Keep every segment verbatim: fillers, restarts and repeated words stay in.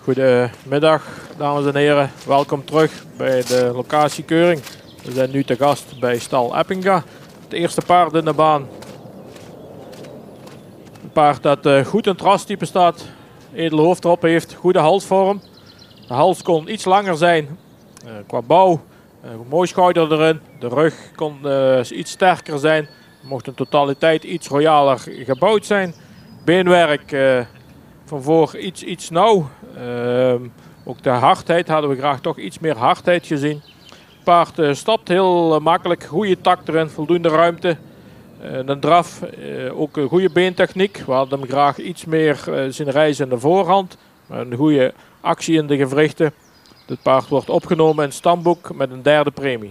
Goedemiddag, dames en heren. Welkom terug bij de locatiekeuring. We zijn nu te gast bij stal Eppinga. Het eerste paard in de baan. Een paard dat uh, goed in het rastype staat. Edele hoofdrop heeft, goede halsvorm. De hals kon iets langer zijn uh, qua bouw. Uh, mooi schouder erin. De rug kon uh, iets sterker zijn. Mocht in totaliteit iets royaler gebouwd zijn. Beenwerk uh, van voor iets, iets nauw. Uh, ook de hardheid hadden we graag toch iets meer hardheid gezien. Het paard uh, stapt heel uh, makkelijk. Goede tak erin, voldoende ruimte. Uh, de draf, uh, ook een goede beentechniek. We hadden hem graag iets meer uh, zien reizen in de voorhand. Een goede actie in de gewrichten. Dit paard wordt opgenomen in het stamboek met een derde premie.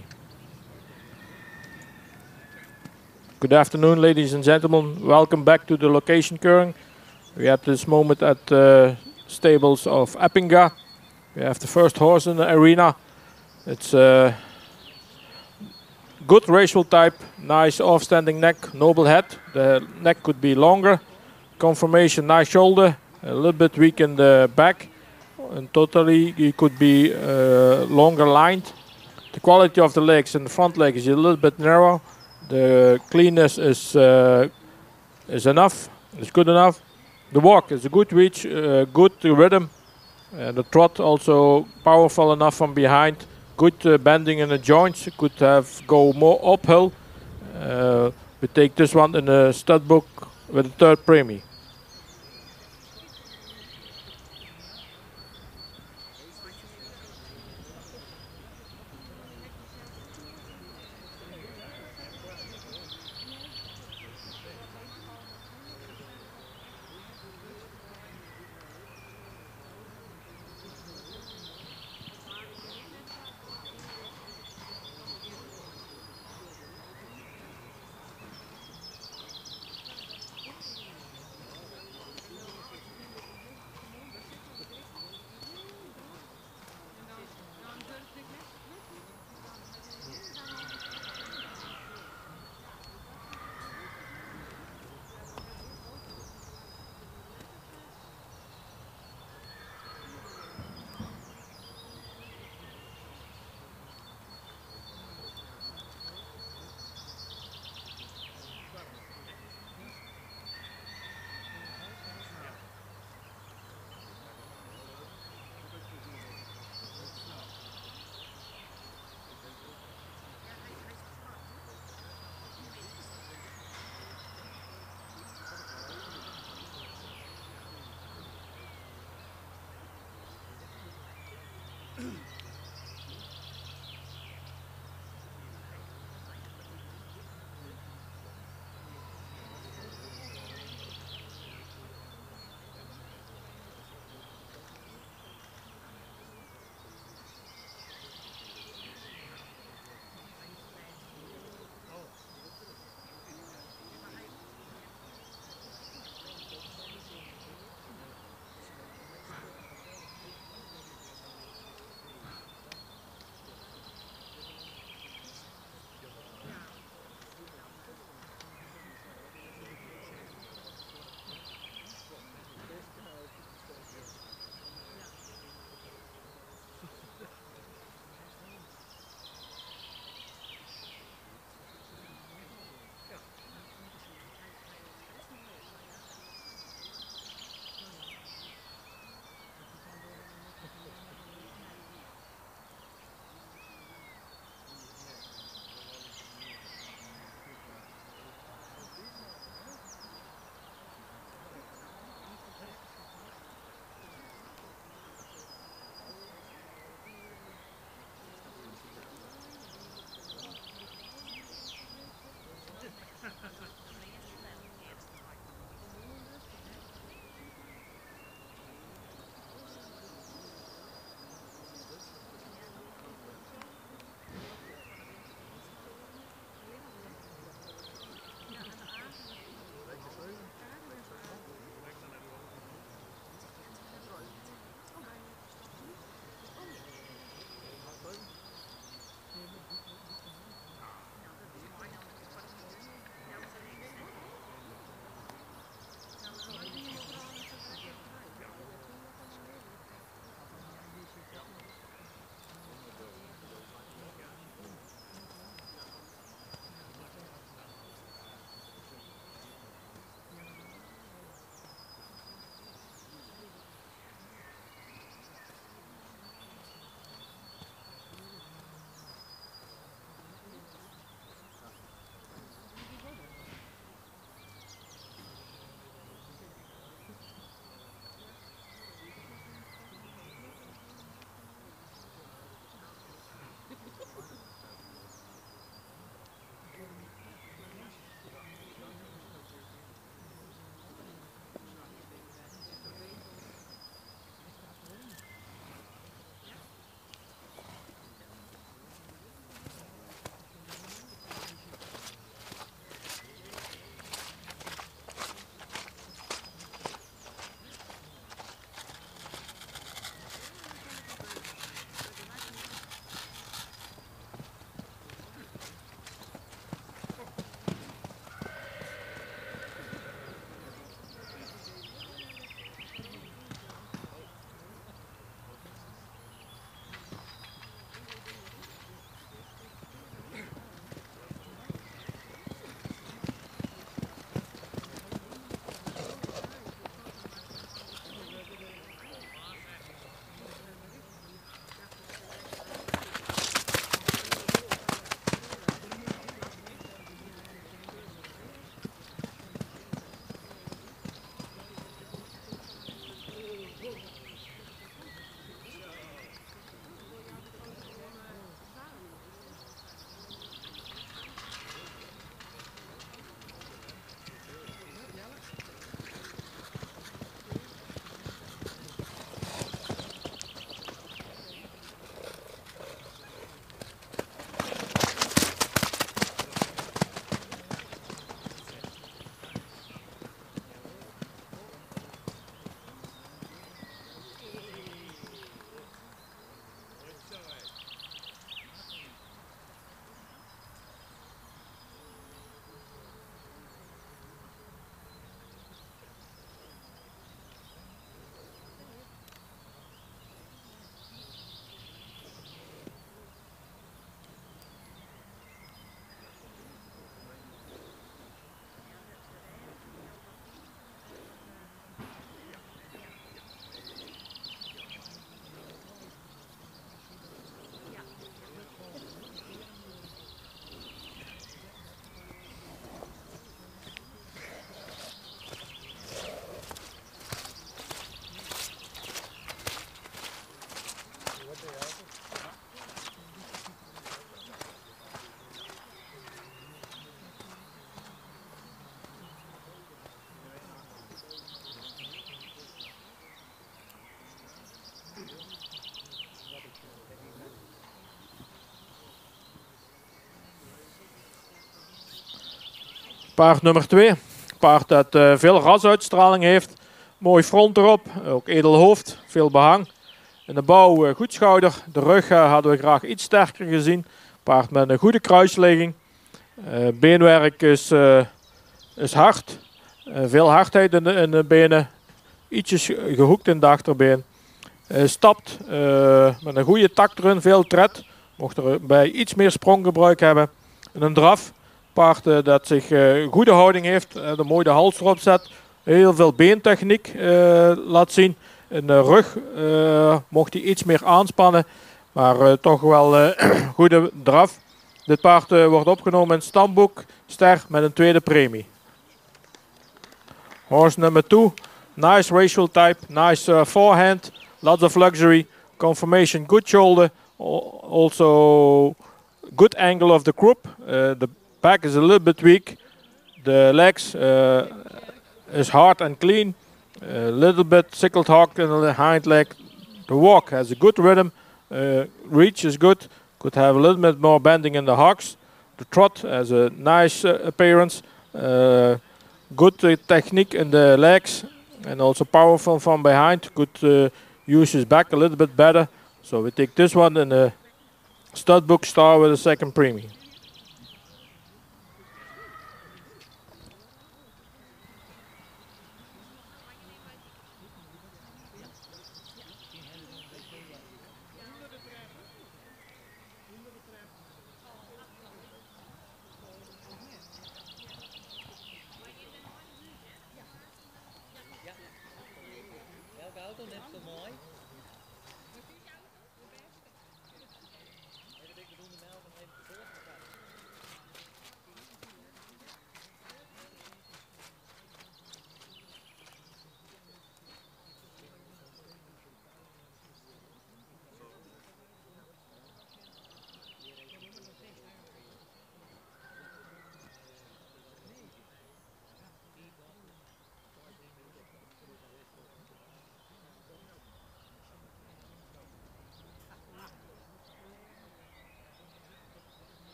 Good afternoon, ladies and gentlemen. Welcome back to the location keuring. We have this moment at the stables of Eppinga. We have the first horse in the arena. It's a good racial type, nice off-standing neck, noble head. The neck could be longer. Conformation, nice shoulder, a little bit weak in the back. And totally, he could be uh, longer lined. The quality of the legs and the front leg is a little bit narrow. The cleanness is uh, is enough. It's good enough. The walk is a good reach, uh, good rhythm. Uh, the trot also powerful enough from behind. Good uh, bending in the joints. Could have go more uphill. Uh, we take this one in the stud book with the third premie. Paard nummer twee. Paard dat uh, veel rasuitstraling heeft. Mooi front erop. Ook edel hoofd. Veel behang. In de bouw uh, goed schouder. De rug uh, hadden we graag iets sterker gezien. Paard met een goede kruisligging. Uh, beenwerk is, uh, is hard. Uh, veel hardheid in de, in de benen. Ietsjes gehoekt in de achterbeen. Uh, stapt uh, met een goede takt erin. Veel tred. Mocht er bij iets meer spronggebruik hebben. En een draf. Paard uh, dat zich uh, goede houding heeft. Uh, de mooie hals erop zet. Heel veel beentechniek uh, laat zien. In de rug uh, mocht hij iets meer aanspannen. Maar uh, toch wel uh, goede draf. Dit paard uh, wordt opgenomen in het stamboek. Ster met een tweede premie. Horse number two. Nice racial type. Nice uh, forehand. Lots of luxury. Conformation good shoulder. Also good angle of the croup. Uh, the back is a little bit weak. The legs uh, is hard and clean. A little bit sickled hawk in the hind leg. The walk has a good rhythm. Uh, reach is good. Could have a little bit more bending in the hocks. The trot has a nice uh, appearance. Uh, good uh, technique in the legs. And also powerful from behind. Could uh, use his back a little bit better. So we take this one in the stud book star with a second premium.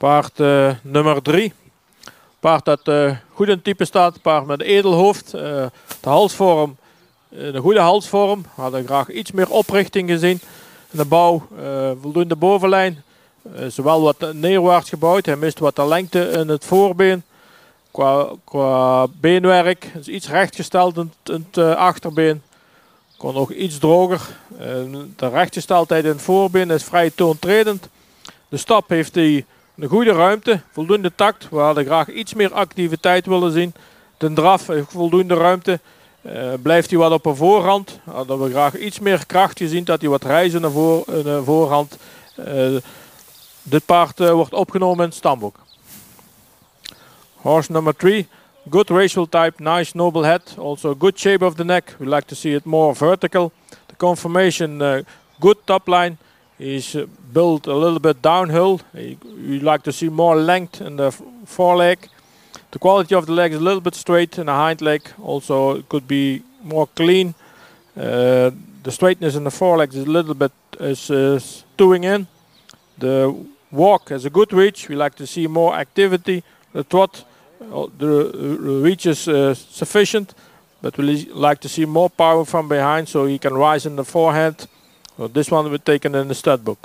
Paard uh, nummer drie. Paard dat uh, goed in type staat. Paard met edelhoofd. Uh, de halsvorm. Uh, de goede halsvorm. Hadden graag iets meer oprichting gezien. In de bouw. Uh, voldoende bovenlijn. Uh, zowel wat neerwaarts gebouwd. Hij mist wat de lengte in het voorbeen. Qua, qua beenwerk. Is iets rechtgesteld in, in het uh, achterbeen. Kon nog iets droger. Uh, de rechtgesteldheid in het voorbeen is vrij toontredend. De stap heeft hij een goede ruimte, voldoende tact. We hadden graag iets meer activiteit willen zien. De draf heeft voldoende ruimte. Uh, blijft hij wat op een voorhand. Hadden we graag iets meer kracht gezien, dat hij wat reizen naar voor, in de voorhand. Uh, dit paard uh, wordt opgenomen in het stamboek. Horse number three. Good racial type, nice noble head. Also good shape of the neck. We like to see it more vertical. The conformation, uh, good top line. He's uh, built a little bit downhill. We like to see more length in the foreleg. The quality of the leg is a little bit straight in the hind leg. Also it could be more clean. Uh, the straightness in the foreleg is a little bit is uh, stewing in. The walk has a good reach. We like to see more activity. The trot, uh, the uh, reach is uh, sufficient, but we like to see more power from behind so he can rise in the forehand. So this one we've taken in the stud book.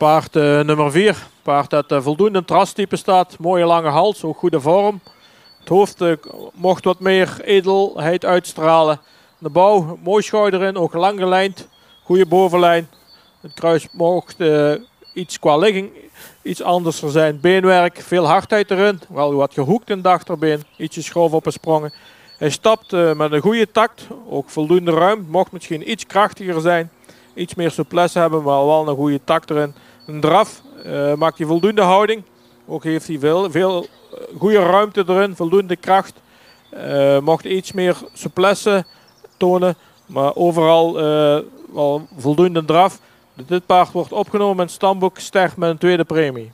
Paard uh, nummer vier. Paard dat uh, voldoende trastype staat. Mooie lange hals, ook goede vorm. Het hoofd uh, mocht wat meer edelheid uitstralen. De bouw, mooi schouder in, ook lang gelijnd. Goede bovenlijn. Het kruis mocht uh, iets qua ligging iets anders zijn. Beenwerk, veel hardheid erin. Wel wat gehoekt in het achterbeen. Ietsje schroef op een sprongen. Hij stapt uh, met een goede takt. Ook voldoende ruim. Mocht misschien iets krachtiger zijn. Iets meer souplesse hebben, maar wel een goede takt erin. Een draf uh, maakt hij voldoende houding. Ook heeft hij veel, veel goede ruimte erin. Voldoende kracht. Uh, mocht iets meer souplesse tonen. Maar overal uh, wel voldoende draf. Dit paard wordt opgenomen in het stamboek ster met een tweede premie.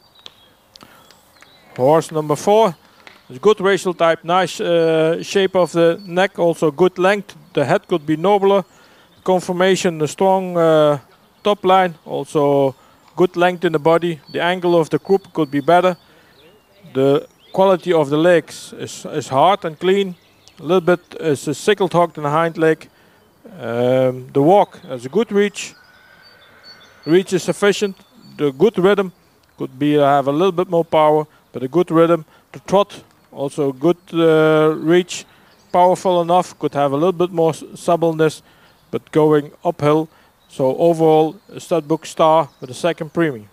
Horse number four. Good racial type, nice uh, shape of the neck, also good length. The head could be nobler. Conformation, a strong uh, top line, also good length in the body. The angle of the croup could be better. The quality of the legs is, is hard and clean. A little bit is a sickled hocked in the hind leg. Um, the walk has a good reach. Reach is sufficient. The good rhythm could be uh, have a little bit more power, but a good rhythm. The trot also good uh, reach, powerful enough. Could have a little bit more suppleness, but going uphill. So overall, a stud book star with a second premium.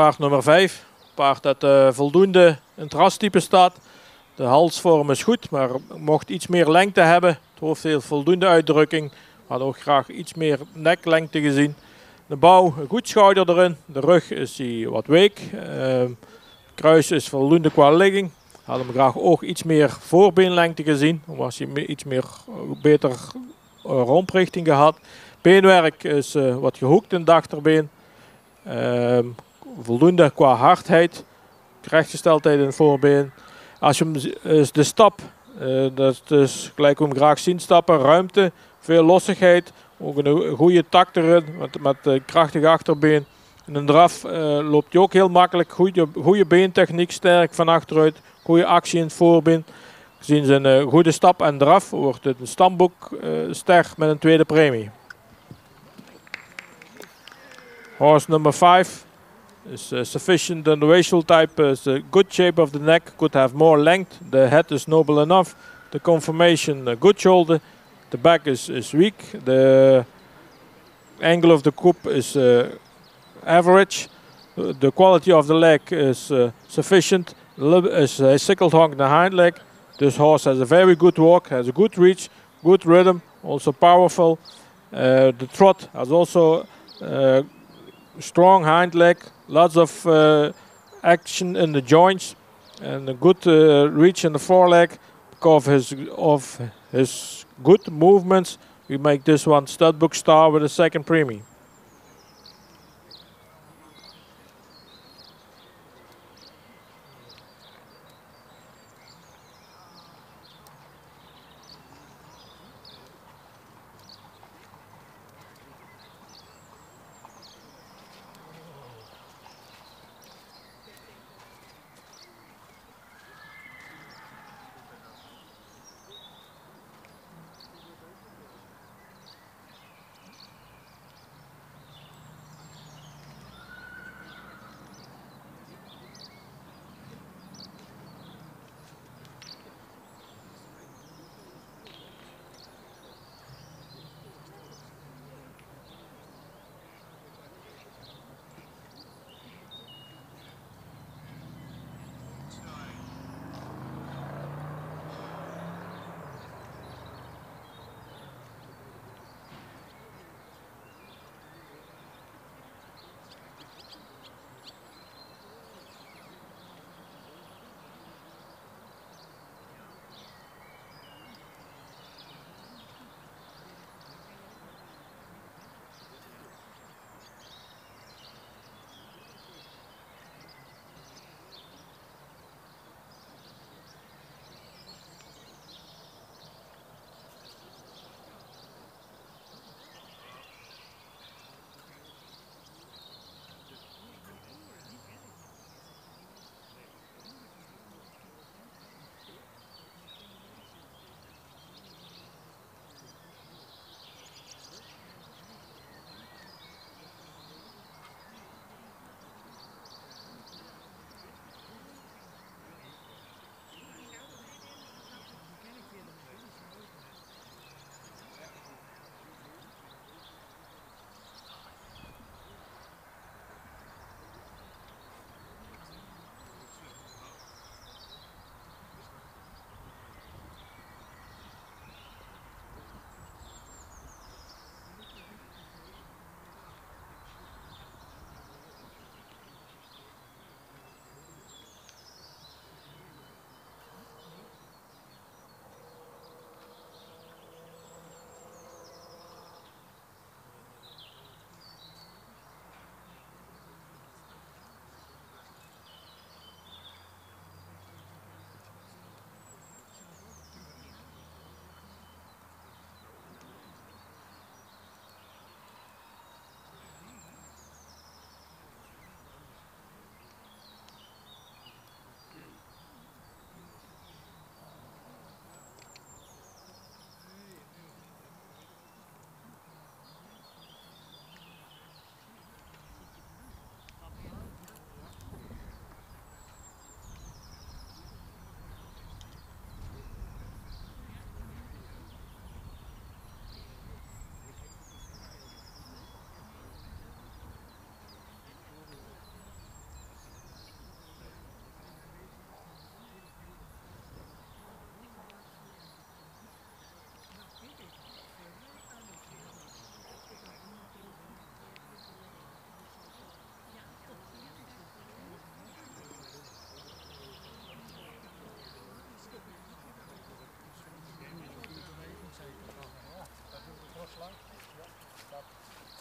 paard nummer vijf. Paard dat uh, voldoende in het rastype staat. De halsvorm is goed, maar mocht iets meer lengte hebben. Het hoofd heeft voldoende uitdrukking. We hadden ook graag iets meer neklengte gezien. De bouw, een goed schouder erin. De rug is hij wat week. Uh, kruis is voldoende qua ligging. We hadden hem graag ook iets meer voorbeenlengte gezien. Dan was hij iets meer, beter uh, romprichting gehad. Beenwerk is uh, wat gehoekt in het achterbeen. Uh, voldoende qua hardheid. Rechtgesteldheid in het voorbeen. Als je hem is de stap, uh, dat is dus gelijk hoe we hem graag zien stappen. Ruimte, veel lossigheid. Ook een goede tak erin met, met een krachtig achterbeen. In een draf uh, loopt hij ook heel makkelijk. Goede, goede beentechniek, sterk van achteruit. Goede actie in het voorbeen. Gezien zijn uh, goede stap en draf wordt het een stamboek uh, ster met een tweede premie. Horse number five is uh, sufficient in the racial type. Is a good shape of the neck, could have more length. The head is noble enough. The conformation, a good shoulder. The back is, is weak. The angle of the croup is uh, average. The quality of the leg is uh, sufficient. Is a sickled honk in the hind leg. This horse has a very good walk, has a good reach, good rhythm, also powerful. Uh, the trot has also uh, strong hind leg, lots of uh, action in the joints, and a good uh, reach in the foreleg. Because of his, of his good movements, we make this one studbook star with a second premium.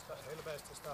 hele beste start.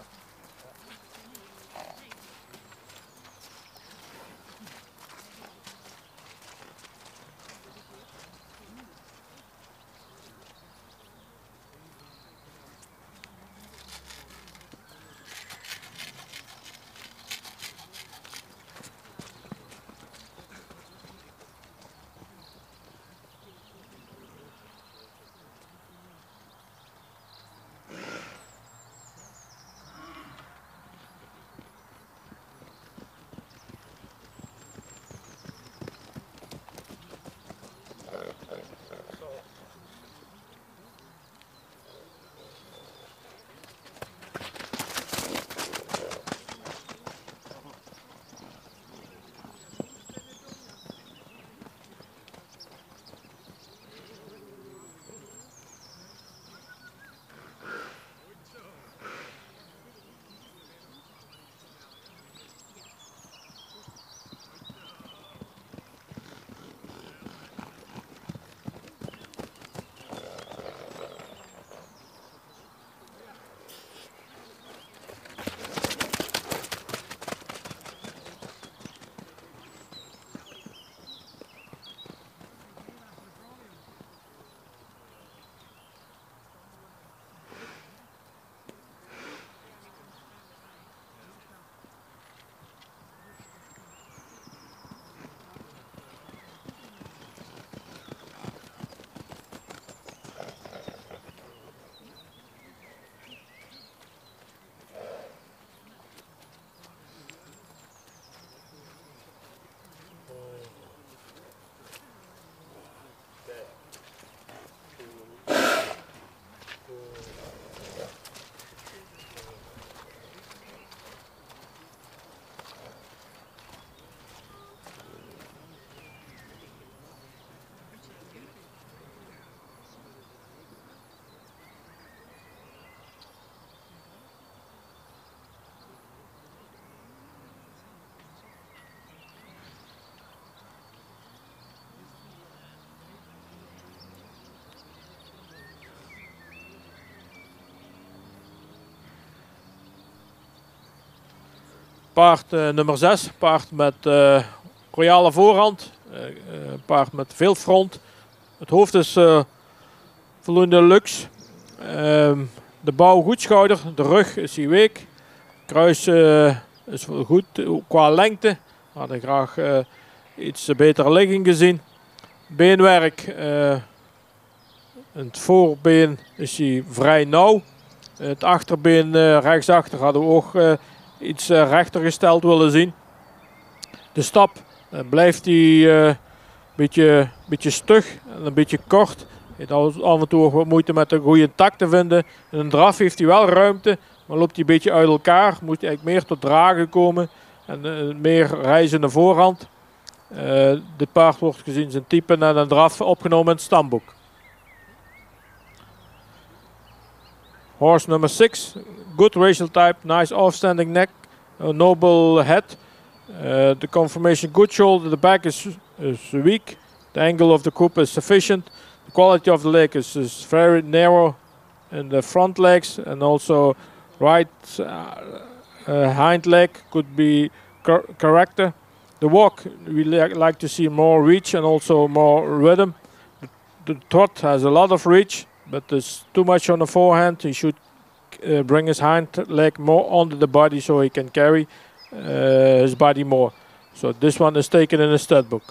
Paard uh, nummer zes, paard met uh, royale voorhand, uh, uh, paard met veel front. Het hoofd is uh, voldoende luxe. Uh, de bouw goed schouder, de rug is hier week. Kruis uh, is wel goed qua lengte. Had ik graag uh, iets betere ligging gezien. Beenwerk, uh, het voorbeen is hij vrij nauw. Het achterbeen uh, rechtsachter hadden we ook uh, iets uh, rechter gesteld willen zien. De stap uh, blijft hij een uh, beetje, beetje stug en een beetje kort. Hij heeft af en toe ook wat moeite met een goede tak te vinden. In een draf heeft hij wel ruimte, maar loopt hij een beetje uit elkaar. Moet hij eigenlijk meer tot dragen komen en uh, meer reizen naar voorhand. Uh, dit paard wordt gezien zijn type en een draf opgenomen in het stamboek. Horse number six, good racial type, nice offstanding neck, a noble head. Uh, the conformation good shoulder, the back is, is weak, the angle of the croup is sufficient. The quality of the leg is, is very narrow in the front legs, and also right uh, uh, hind leg could be cor corrected. The walk, we li like to see more reach and also more rhythm. The, the trot has a lot of reach, but there's too much on the forehand. He should uh, bring his hind leg more onto the body so he can carry uh, his body more. So this one is taken in the stud book.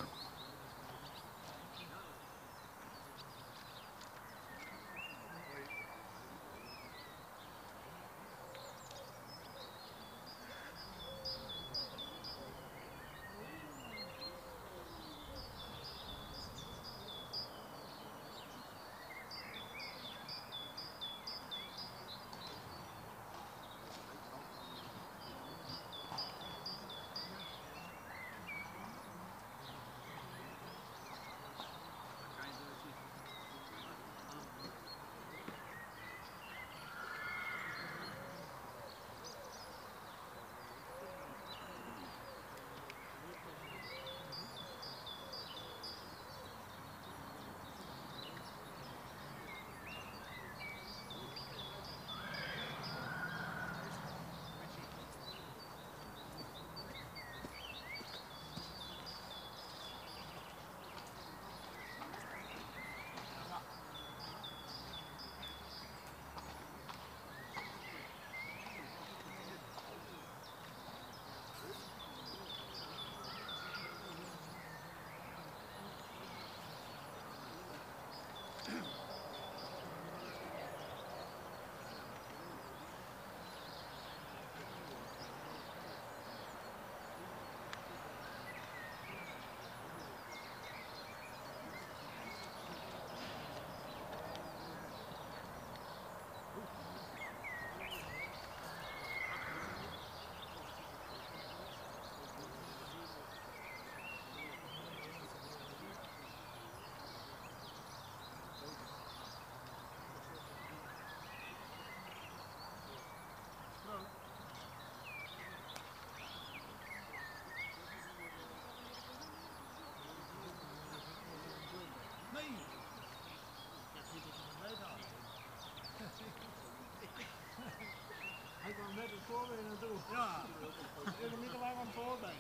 spoorweg naartoe. Ja, even niet te lang aan het voorbij.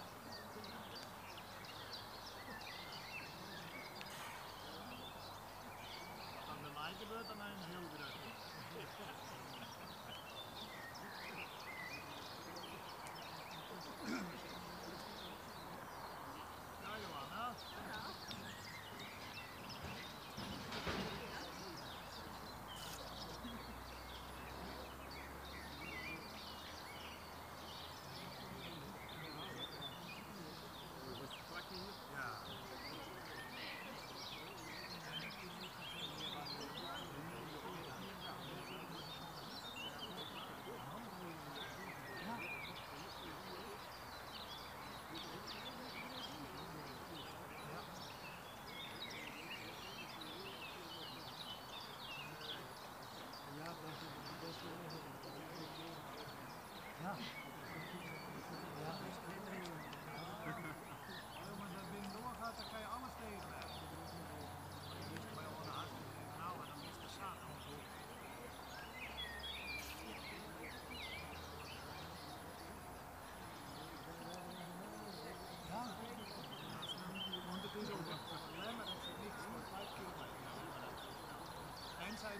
Wat dan bij mij gebeurt, dan een heel druk. Ja, Johanna. Ja. Ja. Als dat ding doorgaat, dan kan je alles tegenwerken. Je is bij ons hartstikke nou en dan is de zaak. Ja. Want het is ook een probleem, maar dat is niks voor vijf kilometer. En zij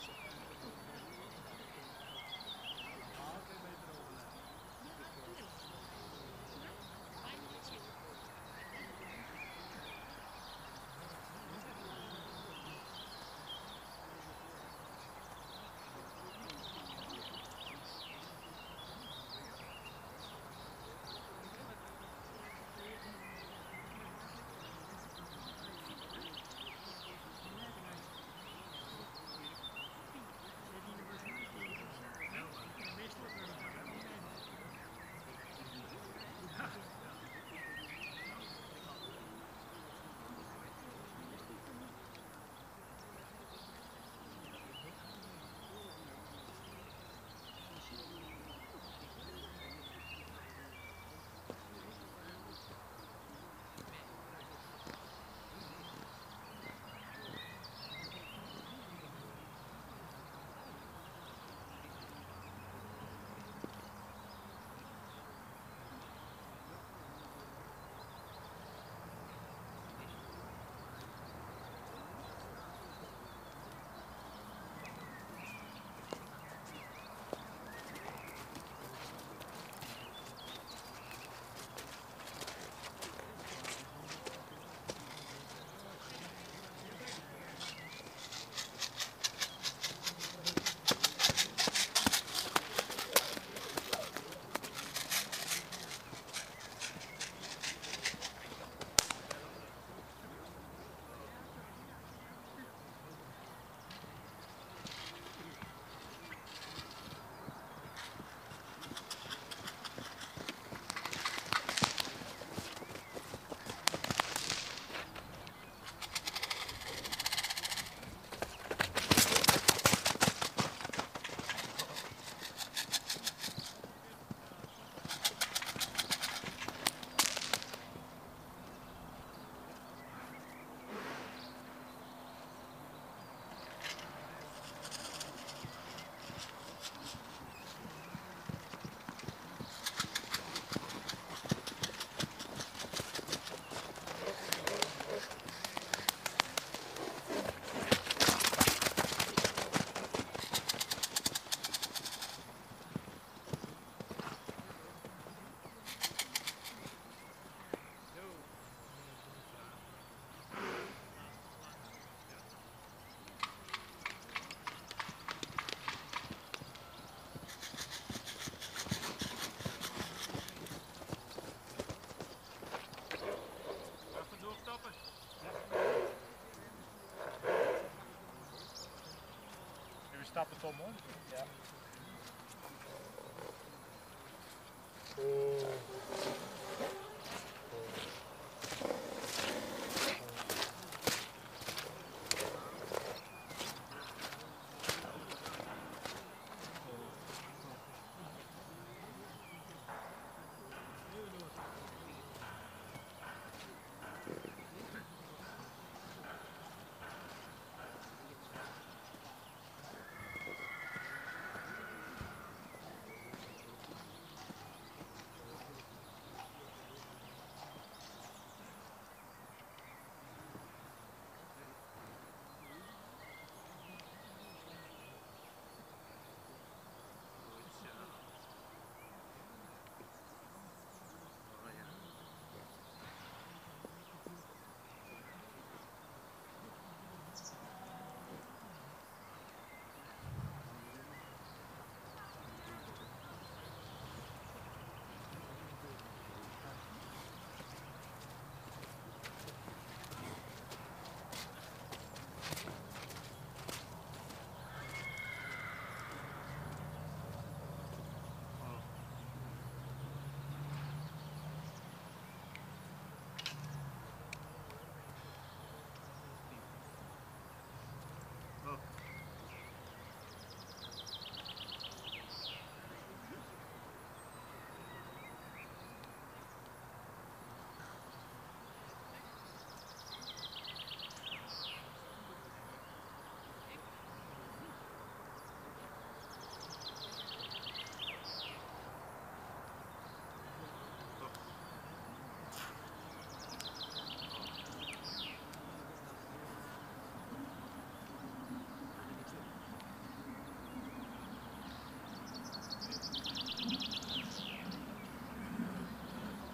stappen Tom hoor. Ja.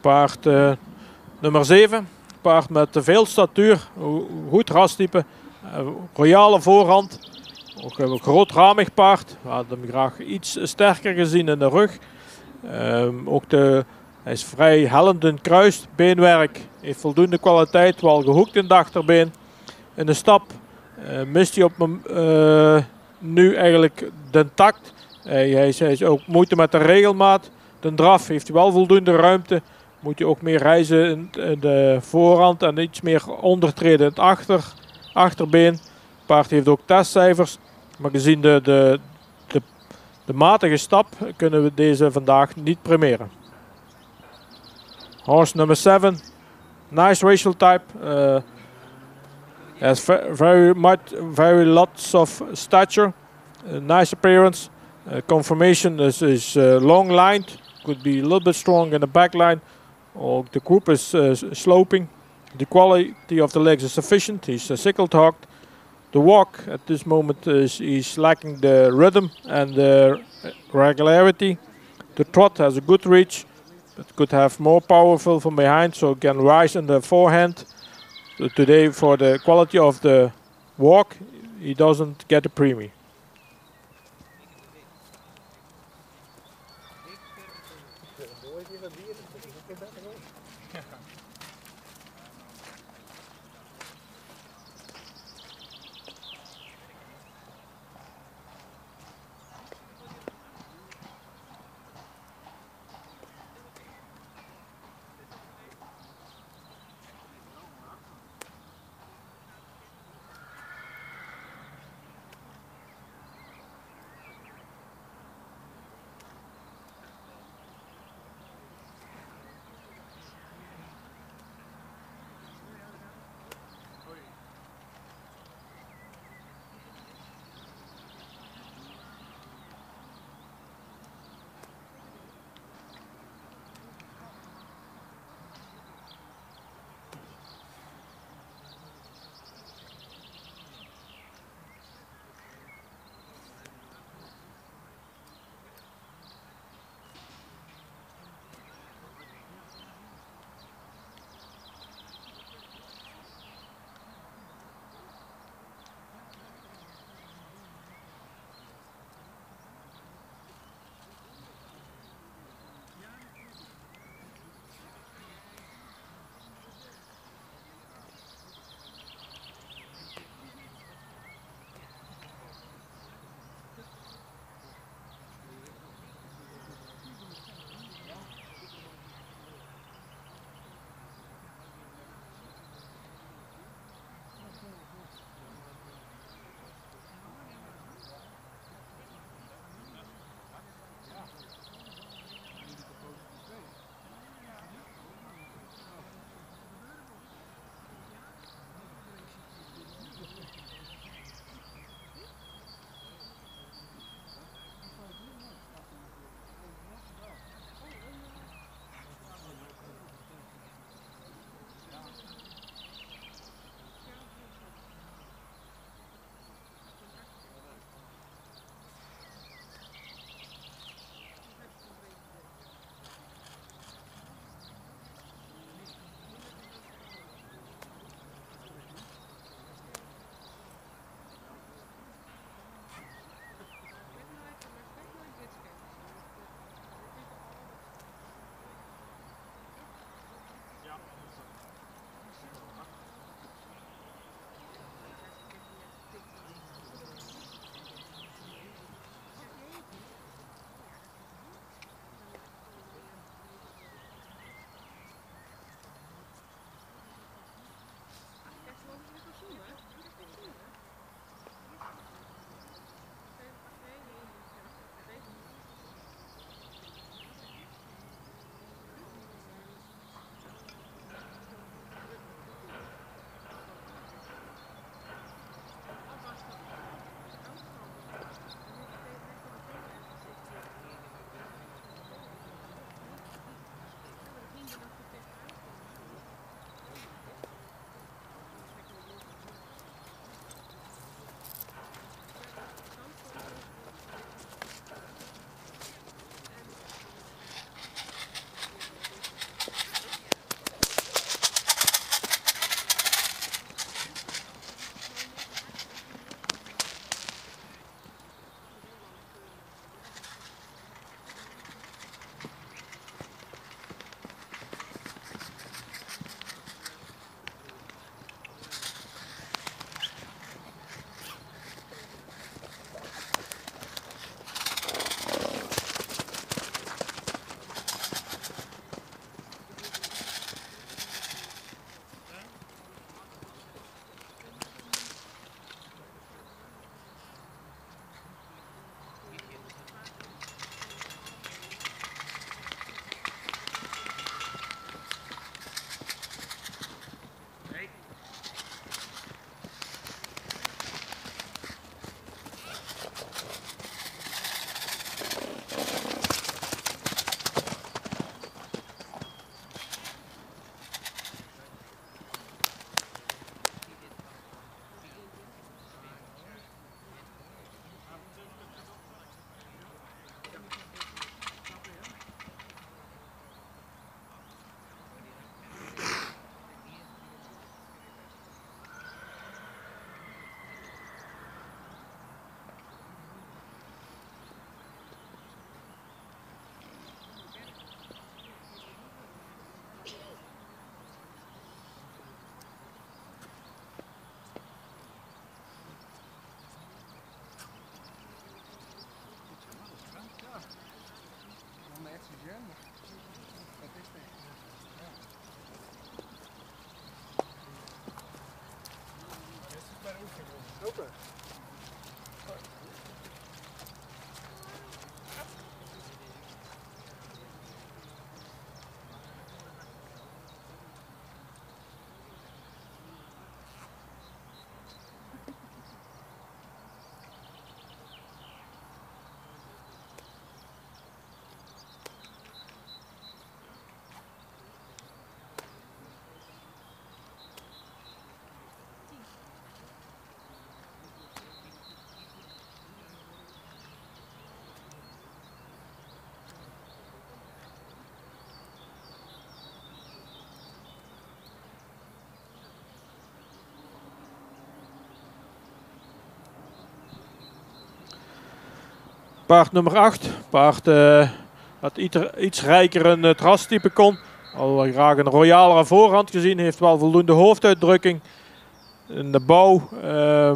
Paard uh, nummer zeven. Paard met veel statuur, goed rastype, uh, royale voorhand. Ook een grootramig paard. We hadden hem graag iets sterker gezien in de rug. Um, ook de, hij is vrij hellend in kruis. Beenwerk heeft voldoende kwaliteit, wel gehoekt in de achterbeen. In de stap uh, mist hij op uh, nu eigenlijk de tact. Uh, hij, is, hij is ook moeite met de regelmaat. De draf heeft hij wel voldoende ruimte. Moet je ook meer reizen in, in de voorhand en iets meer ondertreden in het achter, achterbeen. Het paard heeft ook testcijfers. Maar gezien de, de, de, de matige stap kunnen we deze vandaag niet primeren. Horse number seven. Nice racial type. Uh, has very much, very lots of stature. Uh, nice appearance. Uh, conformation is, is uh, long lined. Could be a little bit strong in the back line. Or the group is uh, sloping. The quality of the legs is sufficient. He's uh, sickle talked. The walk at this moment is he's lacking the rhythm and the regularity. The trot has a good reach, but could have more powerful from behind, so can rise in the forehand. So today, for the quality of the walk, he doesn't get a premium. maar dat is het. Ja. Maar dit is bij de oefening. Oké. Paard nummer acht. Paard uh, dat iets, iets rijker een uh, trastype kon. Al graag een royalere voorhand gezien. Heeft wel voldoende hoofduitdrukking. In de bouw uh,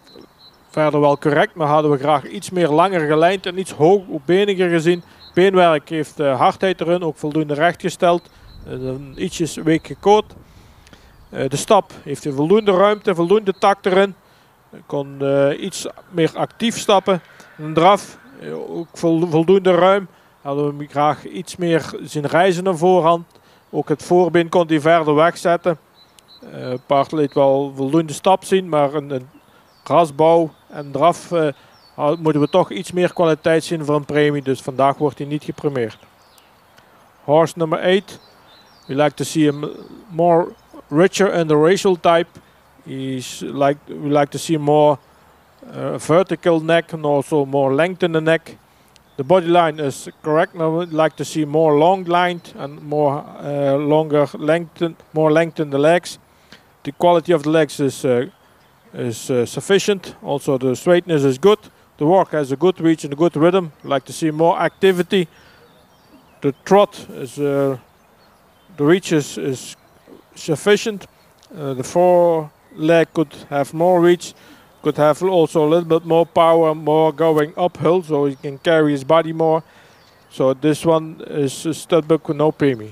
verder wel correct. Maar hadden we graag iets meer langer gelijnd en iets hoogbeniger gezien. Beenwerk heeft uh, hardheid erin. Ook voldoende rechtgesteld. Uh, ietsjes week gekoot. Uh, de stap heeft een voldoende ruimte. Voldoende takt erin. Kon uh, iets meer actief stappen. Een draf. Ook voldoende ruim. Hadden we graag iets meer zien reizen naar voorhand. Ook het voorbeen kon hij verder wegzetten. Uh, paard liet wel voldoende stap zien, maar een, een rasbouw en draf uh, moeten we toch iets meer kwaliteit zien voor een premie. Dus vandaag wordt hij niet gepremeerd. Horse number eight. We like to see him more richer in the racial type. He's like we like to see more uh, vertical neck and also more length in the neck. The body line is correct. Now we'd like to see more long lined and more uh, longer lengthen, more length in the legs. The quality of the legs is uh, is uh, sufficient. Also the straightness is good. The walk has a good reach and a good rhythm. We'd like to see more activity. The trot is uh, the reach is, is sufficient. Uh, the foreleg could have more reach. Could have also a little bit more power, more going uphill, so he can carry his body more. So this one is a stud book with no premium.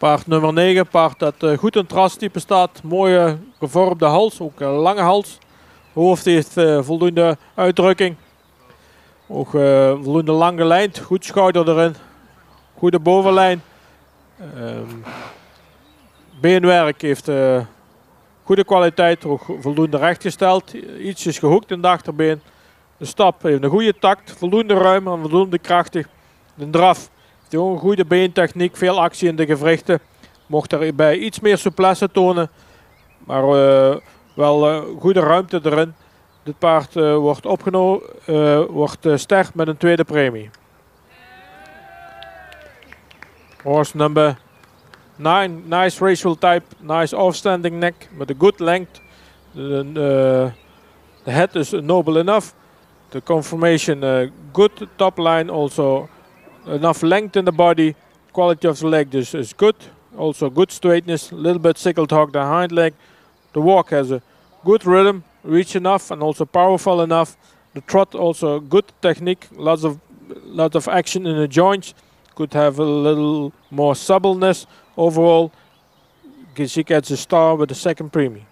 Paard nummer negen, paard dat uh, goed in trastype staat. Mooie gevormde hals, ook een lange hals. Hoofd heeft uh, voldoende uitdrukking. Ook uh, voldoende lang gelijnd, goed schouder erin. Goede bovenlijn. Um, beenwerk heeft uh, goede kwaliteit, ook voldoende rechtgesteld. Ietsjes gehoekt in de achterbeen. De stap heeft een goede takt, voldoende ruim en voldoende krachtig. De draf heeft ook een goede beentechniek, veel actie in de gewrichten. Mocht erbij iets meer souplesse tonen, maar uh, wel uh, goede ruimte erin. Dit paard uh, wordt opgenomen, uh, wordt uh, ster met een tweede premie. Horse number nine, nice racial type, nice offstanding neck with a good length. The, uh, the head is noble enough. The conformation uh, good top line, also enough length in the body. Quality of the leg is, is good, also good straightness, a little bit sickled hog the hind leg. The walk has a good rhythm, reach enough and also powerful enough. The trot also good technique, lots of lots of action in the joints. Could have a little more suppleness. Overall, she gets a star with the second premium.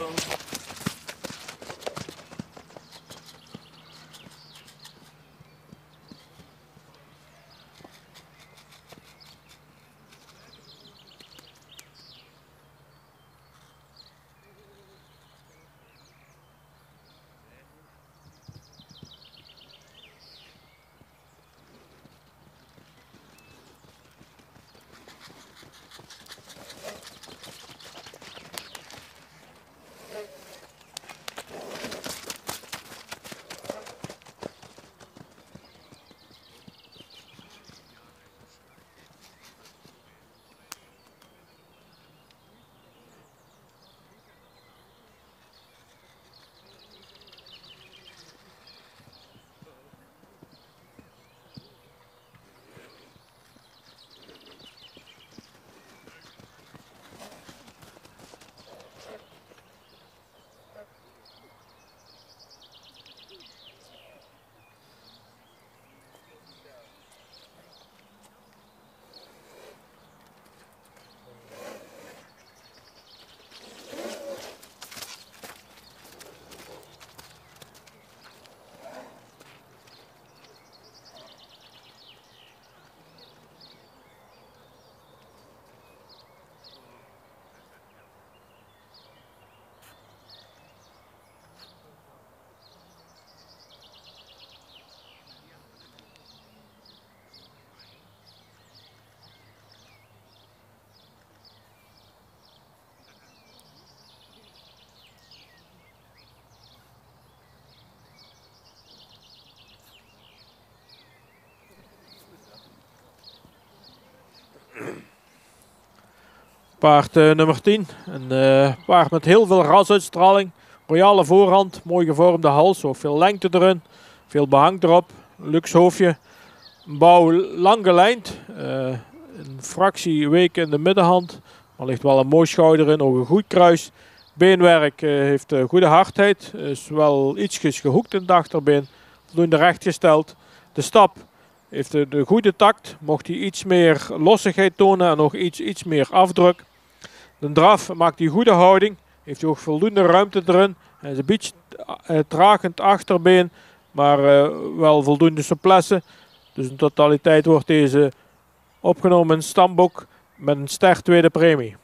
Paard uh, nummer tien. Een uh, paard met heel veel rasuitstraling. Royale voorhand, mooi gevormde hals, ook veel lengte erin. Veel behang erop, luxe hoofdje. Een bouw lang gelijnd. Uh, een fractie week in de middenhand. Er ligt wel een mooi schouder in, ook een goed kruis. Beenwerk uh, heeft uh, goede hardheid. Is wel ietsjes gehoekt in het achterbeen. Voldoende rechtgesteld. De stap heeft de, de goede takt. Mocht hij iets meer lossigheid tonen en nog iets, iets meer afdruk. De draf maakt hij goede houding. Heeft hij ook voldoende ruimte erin. Hij is een beetje uh, tragend achterbeen. Maar uh, wel voldoende souplesse. Dus in totaliteit wordt deze opgenomen in het stamboek met een ster tweede premie.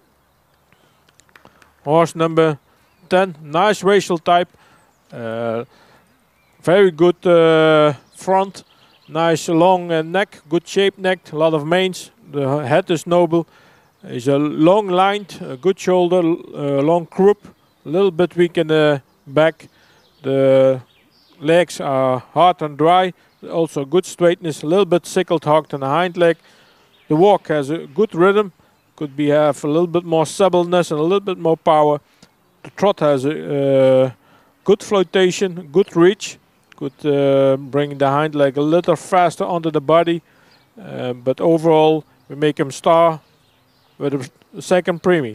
Horse number ten. Nice racial type. Uh, very good uh, front. Nice long uh, neck. Good shaped neck. A lot of manes. The head is noble. He's a long lined. A good shoulder. Uh, long croup. A little bit weak in the back. The legs are hard and dry. Also good straightness. A little bit sickle hogged on the hind leg. The walk has a good rhythm. Could be have a little bit more suppleness and a little bit more power. The trot has a uh, good flotation, good reach. Could uh, bring the hind leg a little faster onto the body. Uh, but overall, we make him star with a second premie.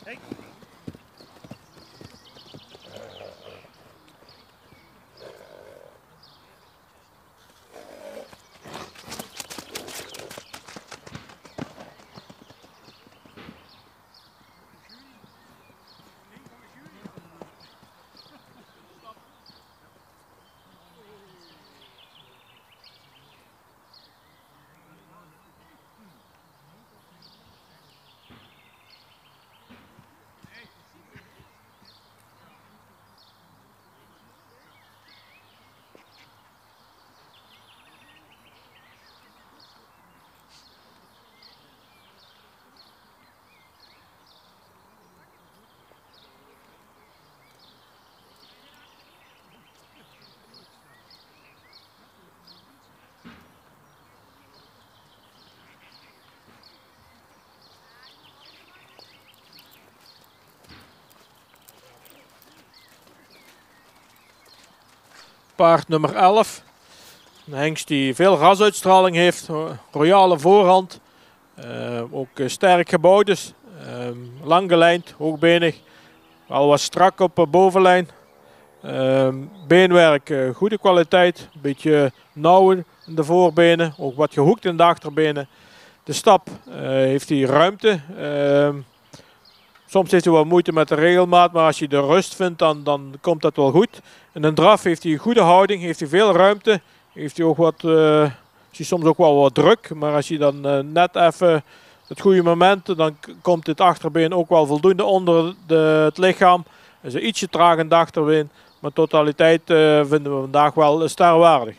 Paard nummer elf. Een hengst die veel rasuitstraling heeft. Royale voorhand. Uh, ook uh, sterk gebouwd is. Uh, lang gelijnd, hoogbenig. Wel wat strak op de bovenlijn. Uh, beenwerk, uh, goede kwaliteit. Een beetje nauw in de voorbenen. Ook wat gehoekt in de achterbenen. De stap uh, heeft hij ruimte. Uh, soms heeft hij wat moeite met de regelmaat. Maar als je de rust vindt, dan, dan komt dat wel goed. In een draf heeft hij een goede houding. Heeft hij veel ruimte. Heeft hij ook wat... Uh, is hij soms ook wel wat druk. Maar als je dan uh, net even het goede moment... dan komt het achterbeen ook wel voldoende onder de, het lichaam. Is een ietsje traag in de achterbeen. Maar totaliteit uh, vinden we vandaag wel sterwaardig.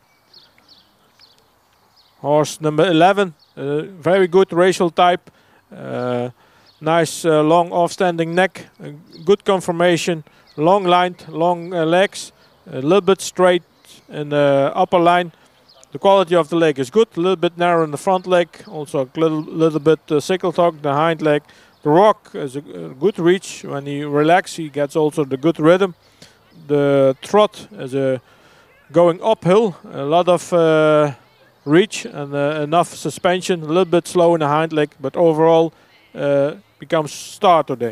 Horse number eleven. Uh, very good racial type. Uh, nice uh, long off-standing neck. Uh, good conformation. Long line, long uh, legs. A little bit straight in the upper line. The quality of the leg is good. A little bit narrow in the front leg. Also a little, little bit uh, sickle talk, the hind leg. The rock is a, a good reach. When he relaxes, he gets also the good rhythm. The trot is a going uphill. A lot of uh, reach and uh, enough suspension. A little bit slow in the hind leg, but overall uh, becomes star today.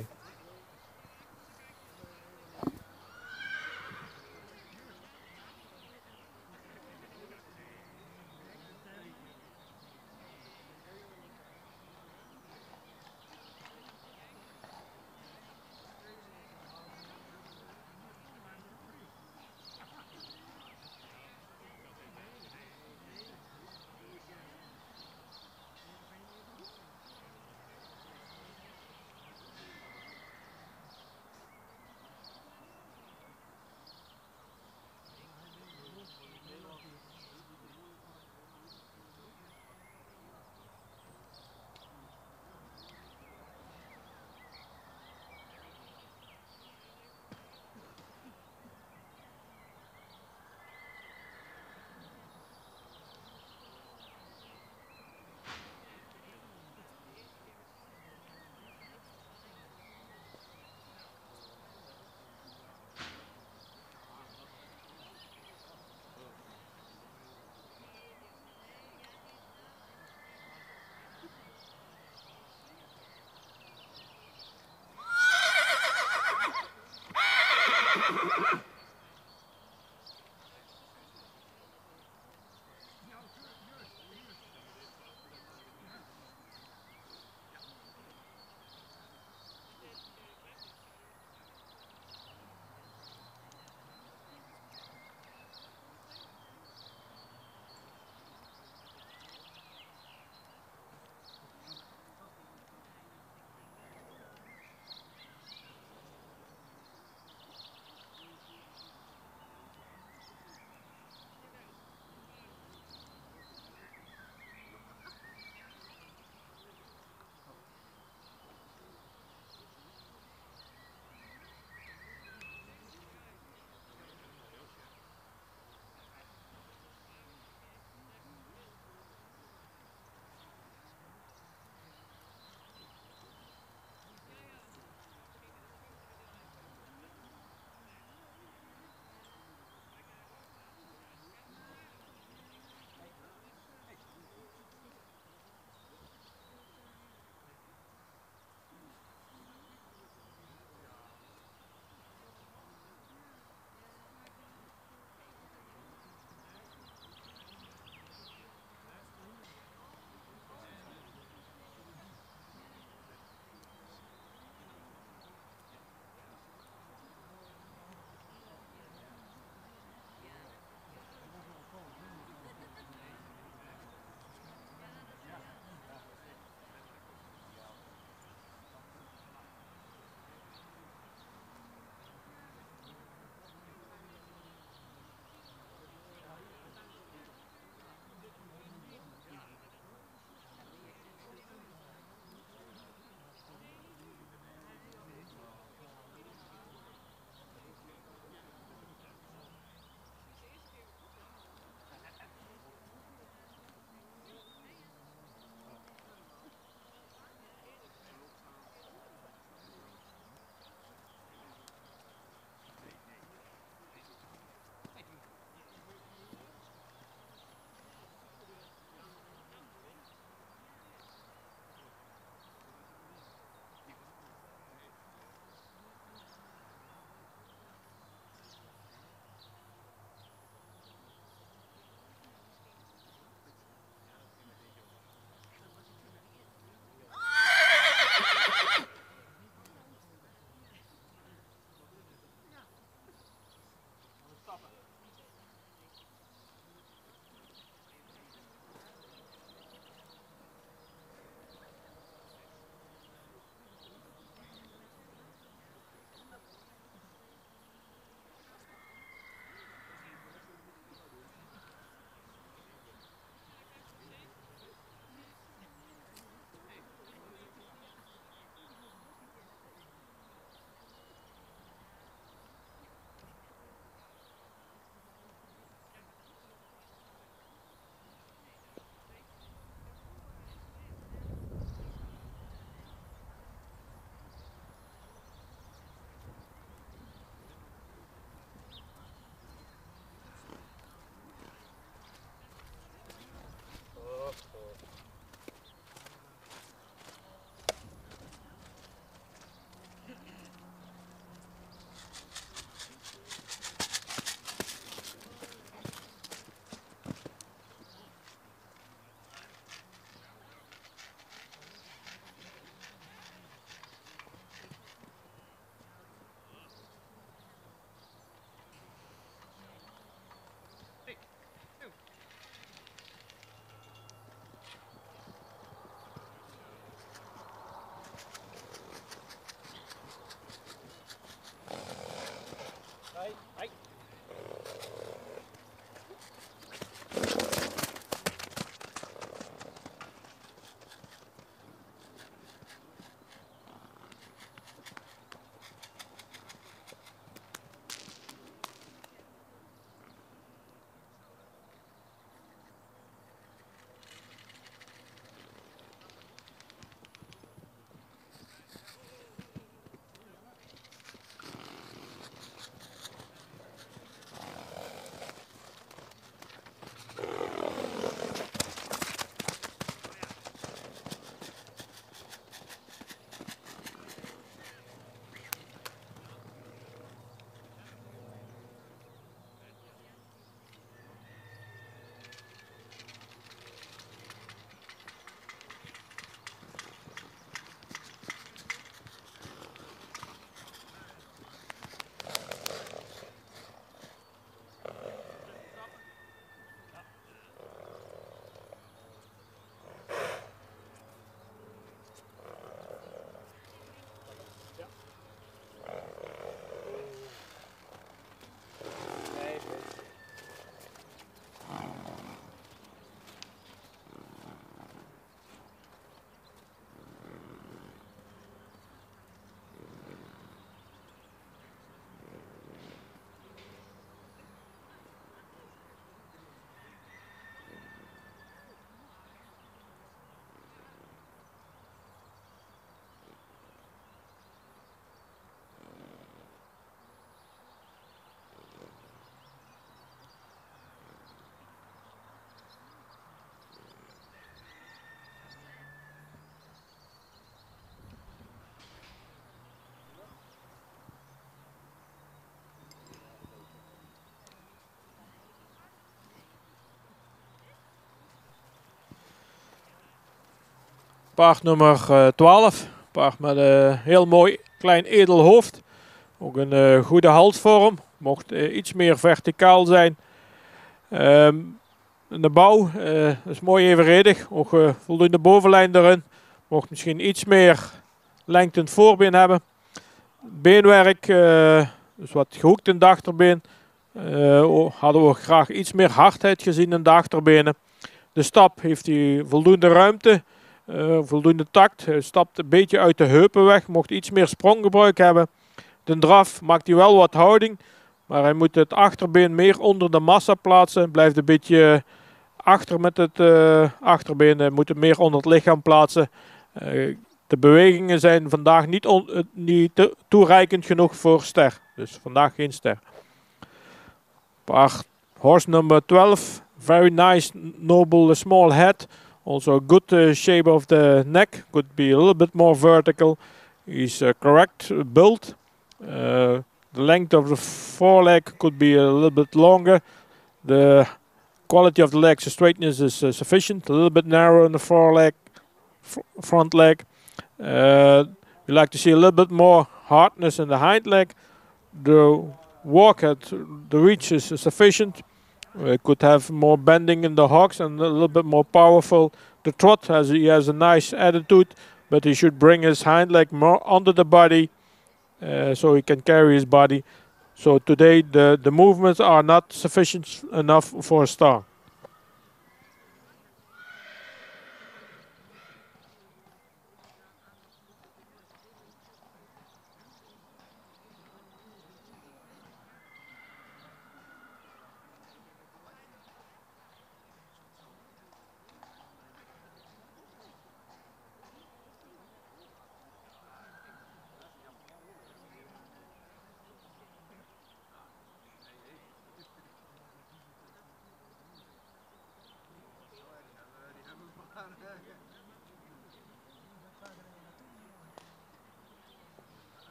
Paard nummer uh, twaalf. Paard met een heel mooi klein edel hoofd. Ook een uh, goede halsvorm. Mocht uh, iets meer verticaal zijn. Um, de bouw uh, is mooi evenredig. Ook uh, voldoende bovenlijn erin. Mocht misschien iets meer lengte in het voorbeen hebben. Beenwerk, uh, dus wat gehoekt in de achterbeen. Uh, hadden we graag iets meer hardheid gezien in de achterbenen. De stap heeft hij voldoende ruimte. Uh, voldoende tact. Hij stapt een beetje uit de heupen weg. Mocht iets meer spronggebruik hebben. De draf maakt hij wel wat houding. Maar hij moet het achterbeen meer onder de massa plaatsen. Blijft een beetje achter met het uh, achterbeen. Hij moet het meer onder het lichaam plaatsen. Uh, de bewegingen zijn vandaag niet, on, uh, niet te, toereikend genoeg voor ster. Dus vandaag geen ster. Paard horse number twelve. Very nice, noble, small head. Also good uh, shape of the neck. Could be a little bit more vertical. He's uh, correct build. Uh, the length of the foreleg could be a little bit longer. The quality of the legs, the straightness is uh, sufficient. A little bit narrow in the foreleg, fr front leg. Uh, we like to see a little bit more hardness in the hind leg. The walk at the reach is uh, sufficient. We could have more bending in the hocks and a little bit more powerful. The trot has he has a nice attitude, but he should bring his hind leg more under the body, uh, so he can carry his body. So today the the movements are not sufficient enough for a star.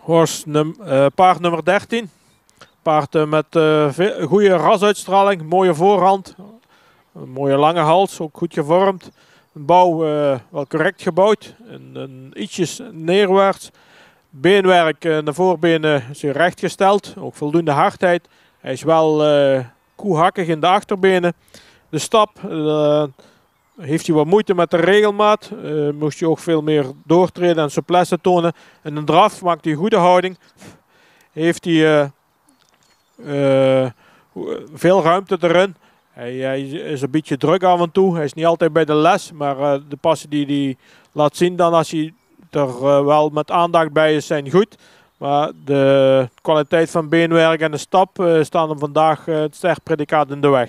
Horse num uh, paard nummer dertien. Paard uh, met uh, een goede rasuitstraling, mooie voorhand, een mooie lange hals, ook goed gevormd. Een bouw uh, wel correct gebouwd, een, een ietsjes neerwaarts. Beenwerk uh, naar voorbenen is rechtgesteld, ook voldoende hardheid. Hij is wel uh, koehakkig in de achterbenen. De stap uh, heeft hij wat moeite met de regelmaat. Uh, moest hij ook veel meer doortreden en souplesse tonen. In de draf maakt hij een goede houding. Heeft hij uh, uh, veel ruimte erin. Hij, hij is een beetje druk af en toe. Hij is niet altijd bij de les. Maar uh, de passen die hij laat zien dan als hij er uh, wel met aandacht bij is, zijn goed. Maar de kwaliteit van beenwerk en de stap uh, staan hem vandaag uh, het sterk predicaat in de weg.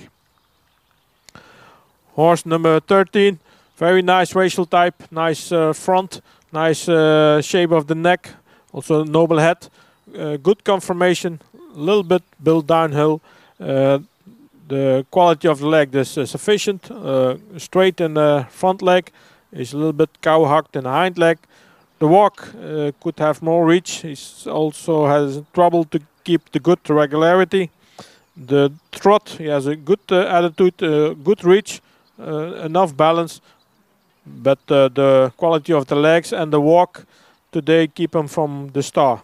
Horse number thirteen, very nice racial type, nice uh, front, nice uh, shape of the neck, also noble head, uh, good conformation, a little bit built downhill. Uh, the quality of the leg is uh, sufficient, uh, straight in the front leg, is a little bit cow-hucked in the hind leg. The walk uh, could have more reach, he also has trouble to keep the good regularity. The trot, he has a good uh, attitude, uh, good reach. Uh, enough balance, but uh, the quality of the legs and the walk today keep him from the star.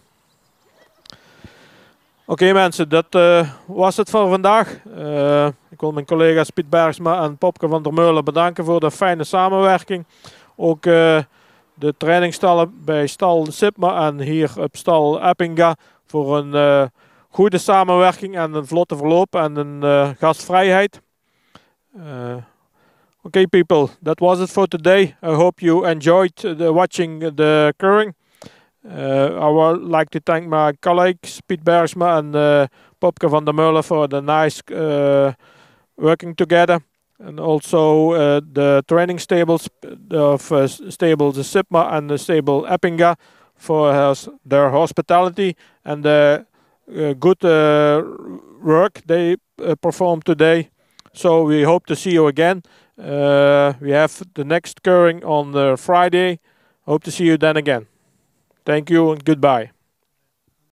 Oké okay, mensen, dat uh, was het voor vandaag. Uh, ik wil mijn collega's Piet Bergsma en Popke van der Meulen bedanken voor de fijne samenwerking. Ook uh, de trainingsstallen bij stal Sipma en hier op stal Eppinga voor een uh, goede samenwerking en een vlotte verloop en een uh, gastvrijheid. Uh, Okay, people, that was it for today. I hope you enjoyed the watching the curring. Uh, I would like to thank my colleagues Piet Bergsma and uh, Popke van der Meulen for the nice uh, working together, and also uh, the training stables of uh, stables the Sipma and the stable Eppinga for uh, their hospitality and the uh, good uh, work they uh, performed today. So we hope to see you again. Uh, we have the next curring on uh, Friday. Hope to see you then again. Thank you and goodbye.